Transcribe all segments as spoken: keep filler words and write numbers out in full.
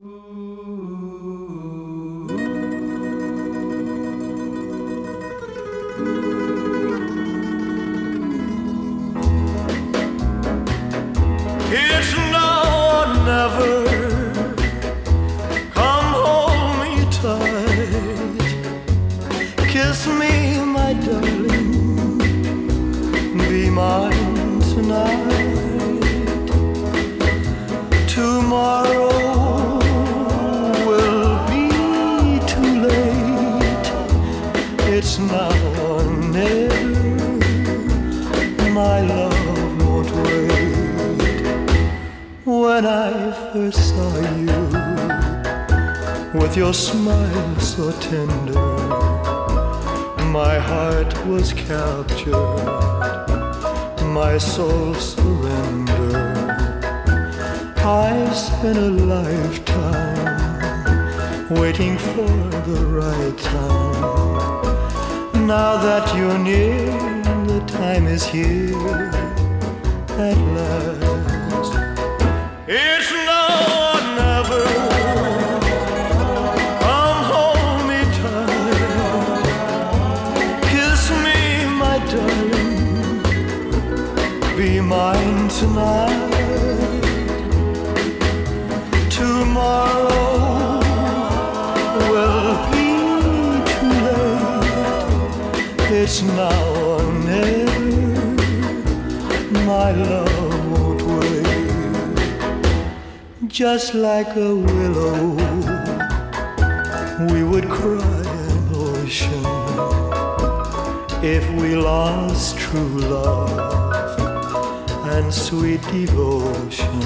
It's now or never. Come hold me tight. Kiss me, my darling. Be mine tonight. Tomorrow will be too late. It's now or never. My love won't wait. When I first saw you, with your smile so tender, my heart was captured, my soul surrendered. I've spent a lifetime waiting for the right time. Now that you're near, the time is here at last. It's now or never. Come hold me tight. Kiss me, my darling. Be mine tonight. Tomorrow will be too late. It's now or never. My love won't wait. Just like a willow, we would cry an ocean if we lost true love and sweet devotion.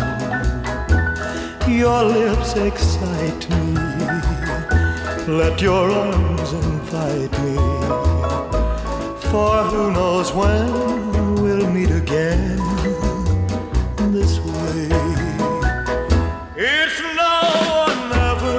Your lips excite me. Let your arms invite me. For who knows when we'll meet again this way. It's now or never.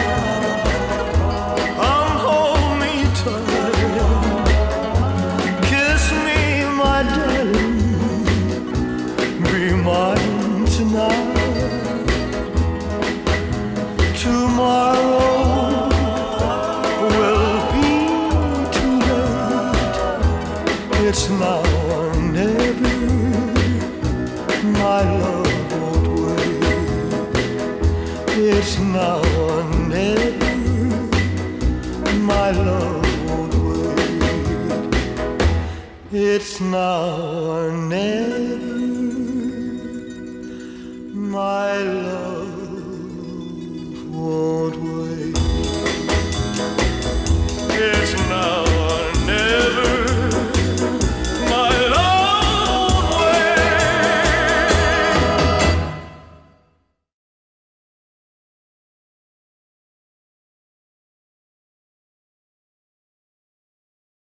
Come hold me tight. Kiss me, my darling. Be mine tonight. Tomorrow will be too late. It's now or never. My love won't wait. It's now or never. My love won't wait. It's now or never. My love